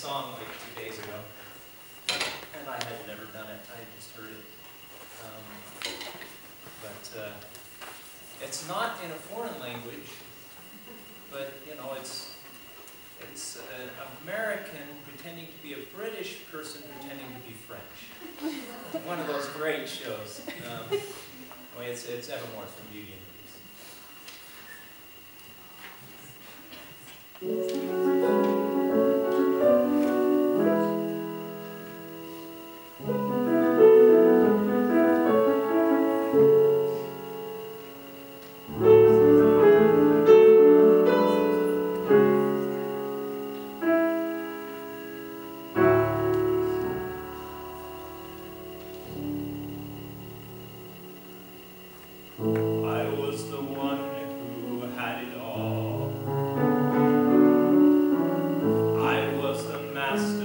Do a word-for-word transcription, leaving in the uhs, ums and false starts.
song like two days ago, and I had never done it. I just heard it. Um, but uh, it's not in a foreign language, but you know, it's it's an American pretending to be a British person pretending to be French. One of those great shows. Um, well, it's it's Evermore from Beauty and the Beast. I was the one who had it all. I was the master.